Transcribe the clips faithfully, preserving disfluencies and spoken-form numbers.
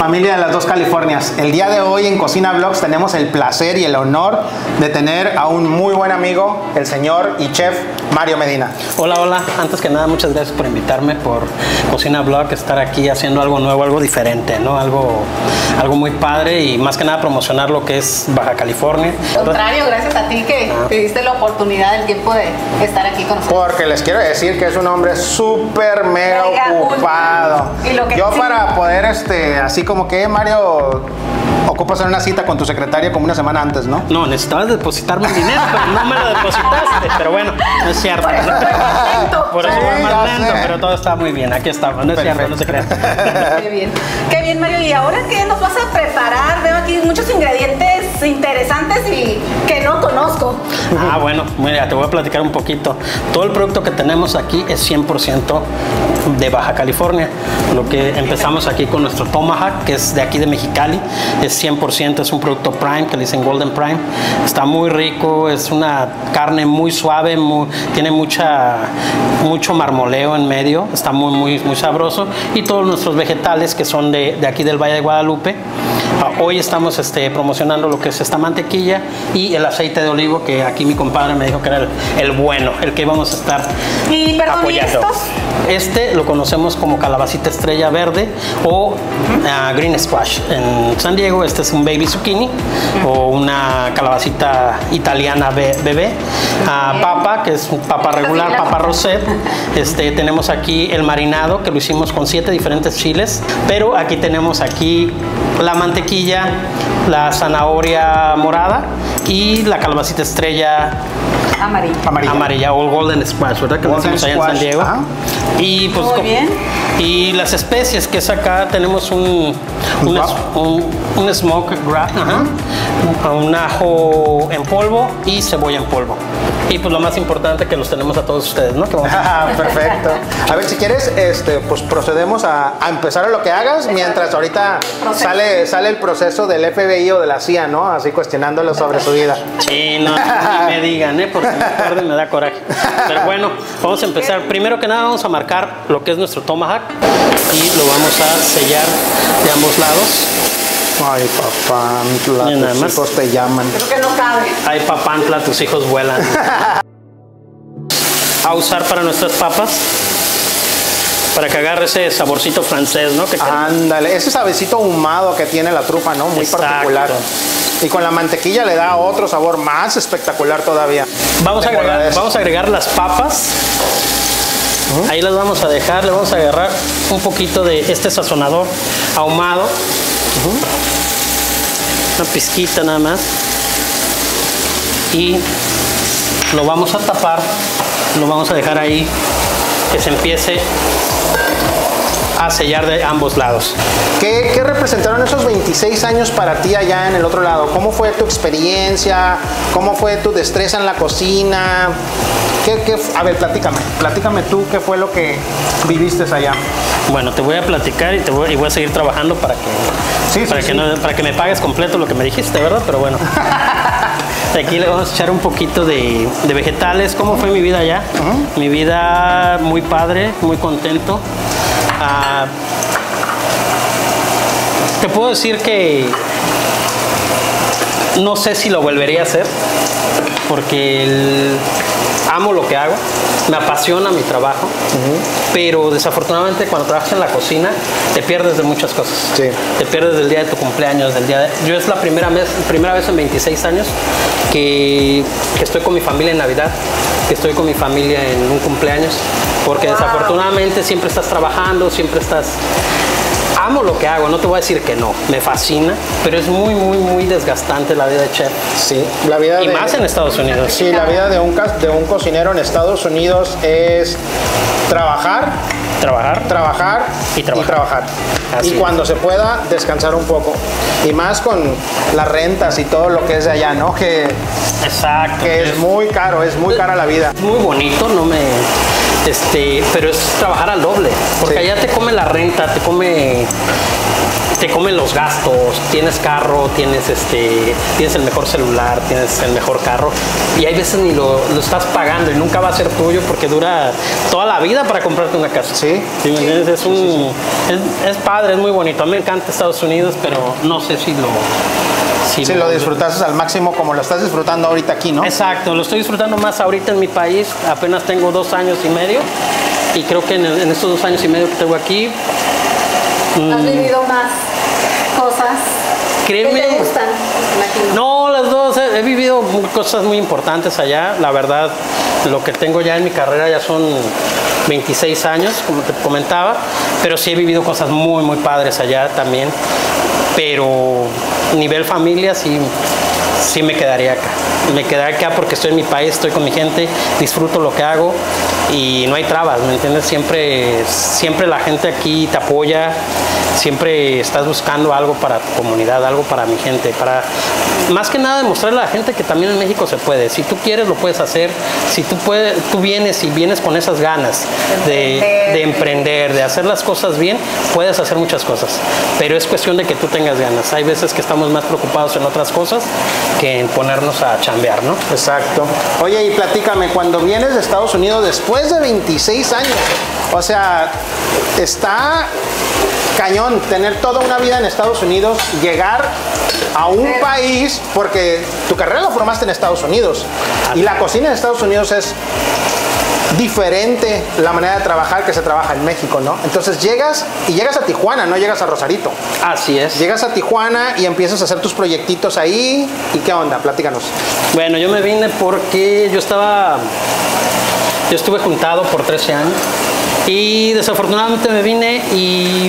Familia de las dos Californias, el día de hoy en Cocina Vlogs tenemos el placer y el honor de tener a un muy buen amigo, el señor y chef Mario Medina. Hola, hola. Antes que nada, muchas gracias por invitarme, por Cocina Vlog, estar aquí haciendo algo nuevo, algo diferente, ¿no? Algo, algo muy padre y más que nada promocionar lo que es Baja California. Al contrario, gracias a ti que te diste la oportunidad, el tiempo de estar aquí con nosotros. Porque les quiero decir que es un hombre súper mega ocupado. Y lo que Yo sí. para poder, este, así como que Mario, ocupas hacer una cita con tu secretaria como una semana antes, ¿no? No, necesitabas depositarme el dinero, pero no me lo depositaste. Pero bueno, no es cierto. Por eso fue más lento. Por eso Sí, fue más ya lento, sé. pero todo está muy bien. Aquí estamos. No es cierto, no se crean. Qué bien. Qué bien, Mario. ¿Y ahora qué nos vas a preparar? Veo aquí muchos ingredientes interesantes y que no conozco. Ah, bueno, mira, te voy a platicar un poquito. Todo el producto que tenemos aquí es cien por ciento de Baja California. Lo que empezamos aquí con nuestro Tomahawk, que es de aquí de Mexicali, es cien por ciento, es un producto Prime, que le dicen Golden Prime. Está muy rico, es una carne muy suave, muy, tiene mucha, mucho marmoleo en medio, está muy, muy, muy sabroso. Y todos nuestros vegetales que son de, de aquí del Valle de Guadalupe. Uh, hoy estamos este, promocionando lo que es esta mantequilla y el aceite de olivo, que aquí mi compadre me dijo que era el, el bueno, el que íbamos a estar Y perdón, ¿y apoyando. estos? Este lo conocemos como calabacita estrella verde o uh, green squash. En San Diego este es un baby zucchini o una calabacita italiana be bebé. Uh, papa, que es papa regular, papa rosette. Este, tenemos aquí el marinado, que lo hicimos con siete diferentes chiles, pero aquí tenemos aquí la mantequilla, la zanahoria morada y la calabacita estrella Amarillo. Amarilla. amarilla o golden squash, ¿verdad? Que lo Golden hacemos allá en squash, San Diego. ajá. Y pues Muy co- bien. y las especies, que es acá tenemos un un, Un es- un, un smoke gra- ajá, un ajo en polvo y cebolla en polvo. Y pues lo más importante, que los tenemos a todos ustedes, ¿no? Que vamos a- Ah, perfecto. A ver, si quieres, este, pues procedemos a, a empezar a lo que hagas, mientras ahorita Proceso. sale, sale el proceso del F B I o de la C I A, ¿no? Así cuestionándolo sobre su vida. Sí, no, ni me digan, ¿eh? Porque me acuerdo y me da coraje. Pero bueno, vamos a empezar. Primero que nada vamos a marcar lo que es nuestro Tomahawk y lo vamos a sellar de ambos lados. Ay, papá, Mira, nada tus más. hijos te llaman. Creo que no cabe. Ay, papantla, tus hijos vuelan. A usar para nuestras papas, para que agarre ese saborcito francés, ¿no? Que Ándale, ese sabecito ahumado que tiene la trufa, ¿no? Muy Exacto. particular. Y con la mantequilla le da otro sabor más espectacular todavía. Vamos a Te agregar, agradezco. vamos a agregar las papas. Ahí las vamos a dejar, le vamos a agarrar un poquito de este sazonador ahumado. Una pizquita nada más. Y lo vamos a tapar, lo vamos a dejar ahí que se empiece a sellar de ambos lados. ¿Qué, qué representaron esos veintiséis años para ti allá en el otro lado? ¿Cómo fue tu experiencia? ¿Cómo fue tu destreza en la cocina? ¿Qué, qué, a ver, platícame. Platícame tú qué fue lo que viviste allá. Bueno, te voy a platicar y, te voy, y voy a seguir trabajando para que, Sí, sí, para, que sí. no- para que me pagues completo lo que me dijiste, ¿verdad? Pero bueno. Aquí le vamos a echar un poquito de, de vegetales. ¿Cómo fue mi vida allá? Mi vida muy padre, muy contento. Ah, te puedo decir que no sé si lo volvería a hacer, porque el- amo lo que hago, me apasiona mi trabajo, pero desafortunadamente cuando trabajas en la cocina te pierdes de muchas cosas. Sí. Te pierdes del día de tu cumpleaños, del día de... Yo es la primera vez, primera vez en veintiséis años que, que estoy con mi familia en Navidad, que estoy con mi familia en un cumpleaños, porque Wow. desafortunadamente siempre estás trabajando, siempre estás... Amo lo que hago, no te voy a decir que no, me fascina, pero es muy, muy, muy desgastante la vida de chef. Sí, la vida Y de, más en Estados Unidos. Sí, la vida de un, ca- de un cocinero en Estados Unidos es trabajar, Trabajar. trabajar Y trabajar. trabajar. Así Y es. cuando se pueda, descansar un poco. Y más con las rentas y todo lo que es de allá, ¿no? Que, Exacto. que es muy caro, es muy cara la vida. Es muy bonito, no me... Este, pero es trabajar al doble, porque Sí. allá te come la renta, te come te comen los gastos, tienes carro, tienes este, tienes el mejor celular, tienes el mejor carro y hay veces ni lo, lo estás pagando y nunca va a ser tuyo porque dura toda la vida para comprarte una casa. Sí. ¿Sí me entiendes? Es un, sí, sí, sí. Es, es padre, es muy bonito. A mí me encanta Estados Unidos, pero no sé si lo... Si sí, lo disfrutaste al máximo como lo estás disfrutando ahorita aquí, ¿no? Exacto, lo estoy disfrutando más ahorita en mi país. Apenas tengo dos años y medio y creo que en, en estos dos años y medio que tengo aquí... ¿Has mmm, vivido más cosas? Créeme, ¿Qué te gustan? No, las dos. He, he vivido cosas muy importantes allá. La verdad, lo que tengo ya en mi carrera ya son veintiséis años, como te comentaba. Pero sí he vivido cosas muy, muy padres allá también. Pero nivel familia sí, sí me quedaría acá. Me quedaría acá porque estoy en mi país, estoy con mi gente, disfruto lo que hago y no hay trabas, ¿me entiendes? Siempre, siempre la gente aquí te apoya, siempre estás buscando algo para tu comunidad, algo para mi gente, para más que nada demostrarle a la gente que también en México se puede. Si tú quieres, lo puedes hacer. Si tú, puedes, tú vienes y vienes con esas ganas de, de emprender, de hacer las cosas bien, puedes hacer muchas cosas. Pero es cuestión de que tú tengas ganas. Hay veces que estamos más preocupados en otras cosas que en ponernos a chambear, ¿no? Exacto. Oye, y platícame, cuando vienes de Estados Unidos después de veintiséis años, o sea, está cañón tener toda una vida en Estados Unidos, llegar a un país, porque tu carrera la formaste en Estados Unidos y la cocina en Estados Unidos es diferente la manera de trabajar que se trabaja en México, ¿no? Entonces llegas y llegas a Tijuana, no llegas a Rosarito. Así es. Llegas a Tijuana y empiezas a hacer tus proyectitos ahí. ¿Y qué onda? Platícanos. Bueno, yo me vine porque yo estaba... Yo estuve juntado por trece años y desafortunadamente me vine y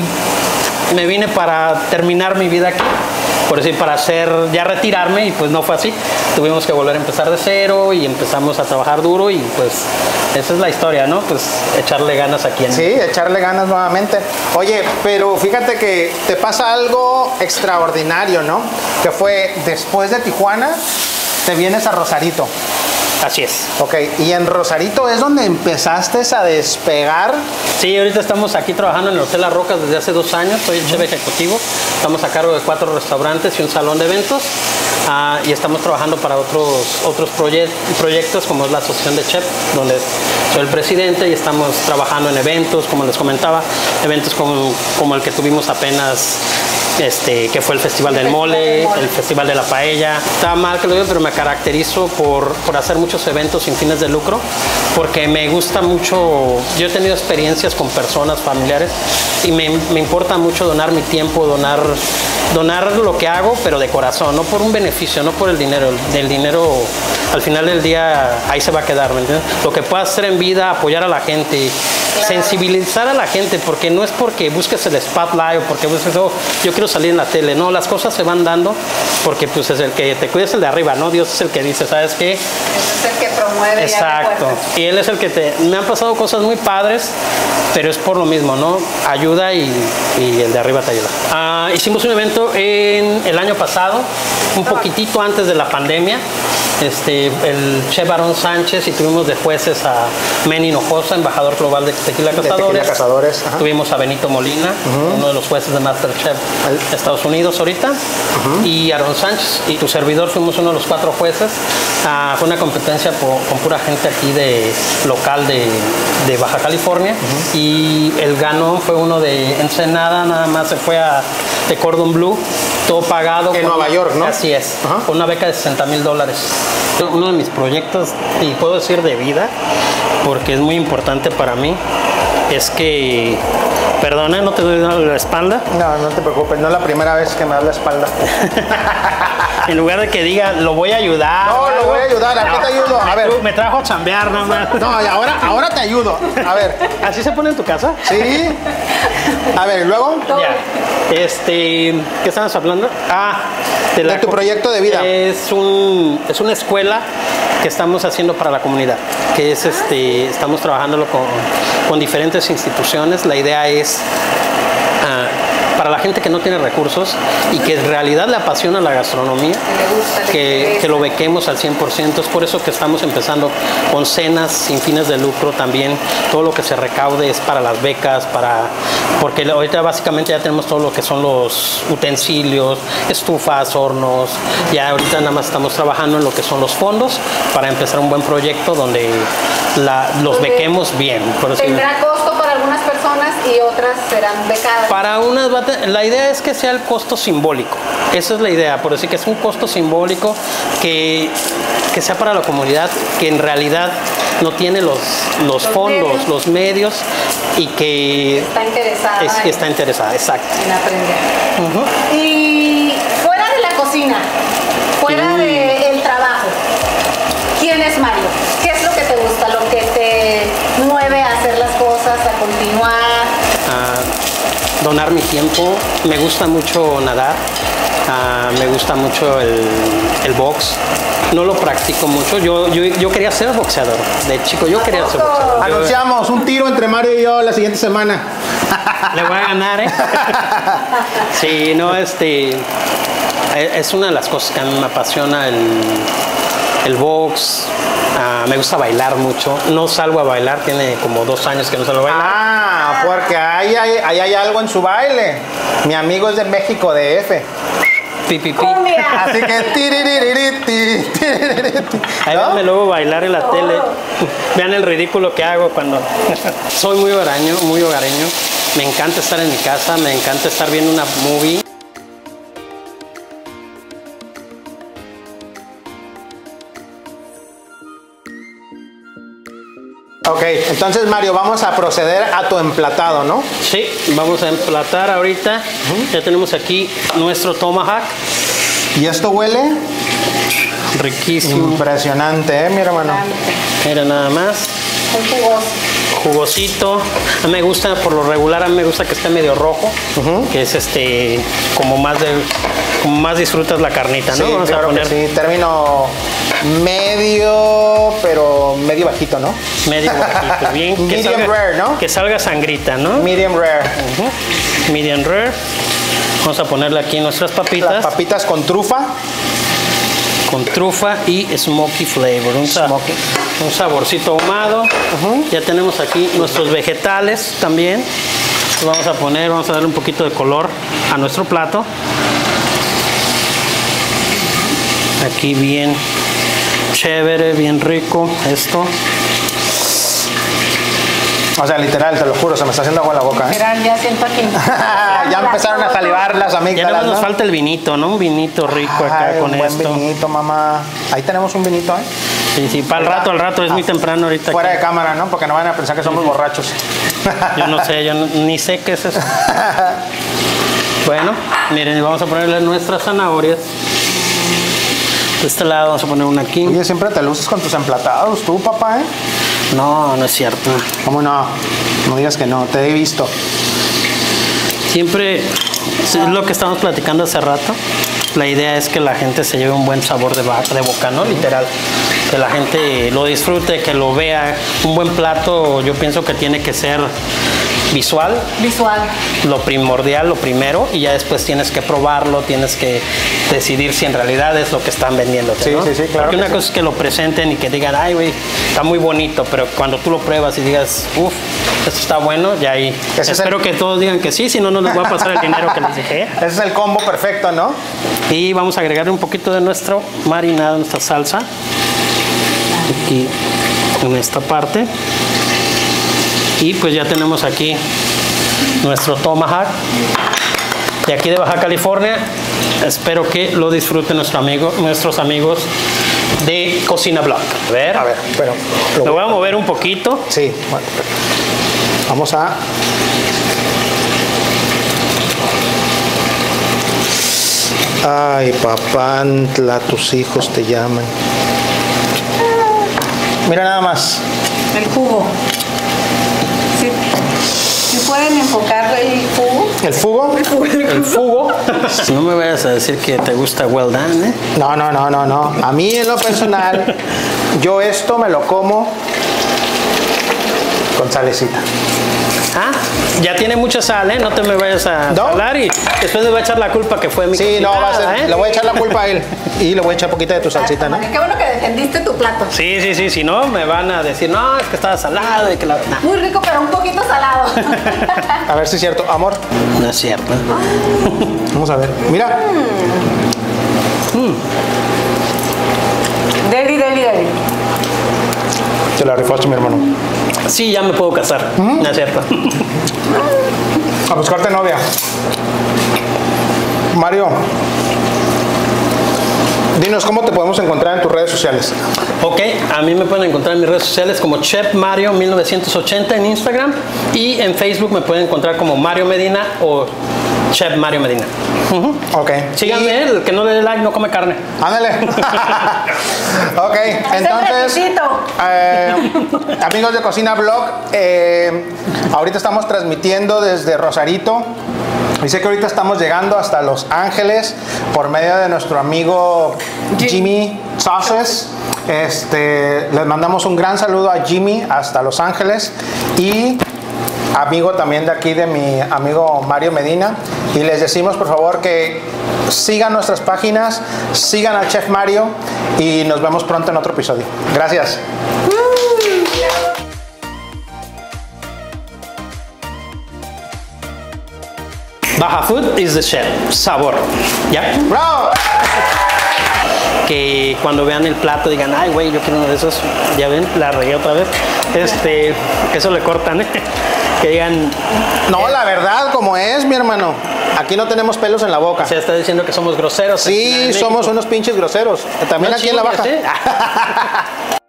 me vine para terminar mi vida aquí. Por decir, para hacer, ya retirarme y pues no fue así. Tuvimos que volver a empezar de cero y empezamos a trabajar duro y pues esa es la historia, ¿no? Pues echarle ganas aquí en... Sí, echarle ganas nuevamente. Oye, pero fíjate que te pasa algo extraordinario, ¿no? Que fue después de Tijuana, te vienes a Rosarito. Así es. Ok, y en Rosarito es donde empezaste a despegar. Sí, ahorita estamos aquí trabajando en el Hotel Las Rocas desde hace dos años, soy el chef ejecutivo, estamos a cargo de cuatro restaurantes y un salón de eventos uh, y estamos trabajando para otros, otros proye proyectos como es la Asociación de Chef, donde soy el presidente y estamos trabajando en eventos, como les comentaba, eventos como, como el que tuvimos apenas. Este, que fue el Festival del Mole, el Festival de la Paella. Está mal que lo diga, pero me caracterizo por, por hacer muchos eventos sin fines de lucro, porque me gusta mucho, yo he tenido experiencias con personas, familiares, y me, me importa mucho donar mi tiempo, donar, donar lo que hago, pero de corazón, no por un beneficio, no por el dinero. El dinero, al final del día, ahí se va a quedar, ¿me entiendes? Lo que puedas hacer en vida, apoyar a la gente, claro. Sensibilizar a la gente, porque no es porque busques el spotlight o porque busques, oh, yo quiero salir en la tele, no, las cosas se van dando porque pues es el que te cuida, es el de arriba, ¿no? Dios es el que dice, ¿sabes qué? Ese es el que promueve. Exacto, y, y él es el que te, me han pasado cosas muy padres, pero es por lo mismo, ¿no? Ayuda y, y el de arriba te ayuda. Uh, hicimos un evento en el año pasado, un poquitito antes de la pandemia, este, el chef Aarón Sánchez, y tuvimos de jueces a Manny Hinojosa, embajador global de Tequila Cazadores. De Tequila Cazadores. Tuvimos a Benito Molina, uh-huh. uno de los jueces de MasterChef de Estados Unidos ahorita, uh-huh. y Aarón Sánchez y tu servidor fuimos uno de los cuatro jueces. Uh, fue una competencia por, con pura gente aquí de local de, de Baja California, uh-huh. y el ganón fue uno de Ensenada, nada más se fue a de Cordon Bleu, todo pagado. En Nueva una, York, ¿no? Así es, uh-huh. con una beca de sesenta mil dólares. Uno de mis proyectos, y puedo decir de vida, porque es muy importante para mí, es que, perdona, no te doy la espalda. No, no te preocupes, no es la primera vez que me das la espalda. En lugar de que diga, lo voy a ayudar. No, lo voy a ayudar, ¿a qué te ayudo? A ver. Me trajo a chambear nada más. No, y ahora, ahora te ayudo. A ver. ¿Así se pone en tu casa? Sí. A ver, ¿y luego? Ya. Este, ¿qué estamos hablando? Ah, de, la, de tu proyecto de vida. Es, un, es una escuela que estamos haciendo para la comunidad, que es este, estamos trabajándolo con, con diferentes instituciones. La idea es uh, para la gente que no tiene recursos y que en realidad le apasiona la gastronomía, que, que lo bequemos al cien por ciento. Es por eso que estamos empezando con cenas sin fines de lucro también. Todo lo que se recaude es para las becas, para porque ahorita básicamente ya tenemos todo lo que son los utensilios, estufas, hornos. Ya ahorita nada más estamos trabajando en lo que son los fondos para empezar un buen proyecto donde la, los bequemos bien. Por ¿Tendrá costo para algunas personas y otras serán becadas? Para unas, la idea es que sea el costo simbólico. Esa es la idea, por decir que es un costo simbólico que, que sea para la comunidad, que en realidad no tiene los, los, los fondos, medios. los medios y que está interesada, es, que está interesada, exacto. En aprender. Uh-huh. Y fuera de la cocina, fuera sí. del trabajo, ¿quién es Mario? ¿Qué es lo que te gusta, lo que te mueve a hacer las cosas, a continuar? Uh, donar mi tiempo. Me gusta mucho nadar. Uh, me gusta mucho el, el box. No lo practico mucho. Yo, yo, yo quería ser boxeador. De chico yo quería ser boxeador. Anunciamos un tiro entre Mario y yo la siguiente semana. Le voy a ganar, ¿eh? Sí, no, este... Es una de las cosas que a mí me apasiona, el, el box. Uh, me gusta bailar mucho. No salgo a bailar, tiene como dos años que no salgo a bailar. Ah, porque ahí hay, ahí hay algo en su baile. Mi amigo es de México, D F. Pi, pi, pi. Así que ahí ¿no? Me luego bailar en la oh. tele. Vean el ridículo que hago cuando soy muy hogareño, muy hogareño. Me encanta estar en mi casa, me encanta estar viendo una movie. Ok, entonces Mario, vamos a proceder a tu emplatado, ¿no? Sí, vamos a emplatar ahorita. Uh-huh. Ya tenemos aquí nuestro tomahawk. ¿Y esto huele? Riquísimo. Impresionante, ¿eh, mi hermano? Mira nada más. Un jugoso. Jugosito. A mí me gusta, por lo regular, a mí me gusta que esté medio rojo, uh-huh. que es este, como más de, como más disfrutas la carnita, ¿no? Sí, vamos claro a poner que sí. Término medio, pero medio bajito, ¿no? Medio bajito, bien. Que Medium salga, rare, ¿no? Que salga sangrita, ¿no? Medium rare. Uh-huh. Medium rare. Vamos a ponerle aquí nuestras papitas. Las papitas con trufa. Con trufa y smoky flavor. Un, sa smoky. un saborcito ahumado. Uh-huh. Ya tenemos aquí nuestros vegetales también. Los vamos a poner, vamos a darle un poquito de color a nuestro plato. Aquí bien chévere, bien rico esto. O sea, literal, te lo juro, se me está haciendo agua en la boca. ¿eh? Literal, ya siento aquí. Ya empezaron a salivar las amígdalas. Ya nos ¿no? falta el vinito, ¿no? Un vinito rico acá. Ay, con un buen esto. vinito, mamá. Ahí tenemos un vinito, ¿eh? Sí, sí, para el rato, al rato, es ah, muy temprano ahorita. Fuera aquí. de cámara, ¿no? Porque no van a pensar que somos sí. borrachos. Yo no sé, yo no, ni sé qué es eso. Bueno, miren, vamos a ponerle nuestras zanahorias. De este lado vamos a poner una aquí. Oye, siempre te luces con tus emplatados, tú, papá, ¿eh? No, no es cierto. ¿Cómo no? No digas que no, te he visto. Siempre, es lo que estamos platicando hace rato. La idea es que la gente se lleve un buen sabor de, de boca, ¿no? Literal. Que la gente lo disfrute, que lo vea. Un buen plato, yo pienso que tiene que ser visual. Visual. Lo primordial, lo primero, y ya después tienes que probarlo, tienes que decidir si en realidad es lo que están vendiéndote, sí, ¿no? Sí, sí, claro. Porque una sí. cosa es que lo presenten y que digan, ay, güey, está muy bonito, pero cuando tú lo pruebas y digas, uff, esto está bueno, ya ahí. Ese espero el... que todos digan que sí, si no, no les voy a pasar el dinero que les dije. Ese es el combo perfecto, ¿no? Y vamos a agregarle un poquito de nuestro marinado, nuestra salsa. Aquí en esta parte. Y pues ya tenemos aquí nuestro tomahawk de aquí de Baja California. Espero que lo disfruten nuestro amigo, nuestros amigos de Cocina Blog. A ver, a ver, pero lo, lo voy a mover un poquito. Sí, bueno, vamos a ay, papantla, tus hijos te llaman. Mira nada más. El jugo. Sí. ¿Sí pueden enfocar el jugo? ¿El fugo? El jugo. El fugo. No me vayas a decir que te gusta well done, ¿eh? No, no, no, no, no. A mí en lo personal, yo esto me lo como con salecita. ¿Ah? Ya tiene mucha sal, ¿eh? No te me vayas a ¿No? salar y después me va a echar la culpa que fue mi Sí, no, va a ser, cocinada, ¿eh? le voy a echar la culpa a él. Y le voy a echar poquita de tu salsita, ¿no? Qué bueno que defendiste tu plato. Sí, sí, sí, si no me van a decir, no, es que estaba salado y que la... Nah, Muy rico, pero un poquito salado. A ver si es cierto. Amor, no es cierto. vamos a ver. Mira. Deli, deli, deli. Te la rifaste, mi hermano. Sí, ya me puedo casar. No es cierto. A buscarte novia. Mario, dinos cómo te podemos encontrar en tus redes sociales. Ok, a mí me pueden encontrar en mis redes sociales como Chef Mario mil novecientos ochenta en Instagram y en Facebook me pueden encontrar como Mario Medina o Chef Mario Medina. Ujú. Ok. Síganme, Y- el que no le dé like no come carne. Ándale. Ok, entonces, requisito. eh, amigos de Cocina Blog, eh, ahorita estamos transmitiendo desde Rosarito. Y sé que ahorita estamos llegando hasta Los Ángeles por medio de nuestro amigo Jimmy Sauces. Este, les mandamos un gran saludo a Jimmy hasta Los Ángeles y amigo también de aquí de mi amigo Mario Medina. Y les decimos por favor que sigan nuestras páginas, sigan al Chef Mario y nos vemos pronto en otro episodio. Gracias. Baja Food is the chef. Sabor. ¿Ya? ¡Bravo! Que cuando vean el plato digan, ay, güey, yo quiero uno de esos. Ya ven, la regué otra vez. Este, eso le cortan, ¿eh? Que digan, No, la verdad, como es, mi hermano. Aquí no tenemos pelos en la boca. se está diciendo que somos groseros. Sí, en somos México. unos pinches groseros. También No aquí en la chingues, baja. ¿eh?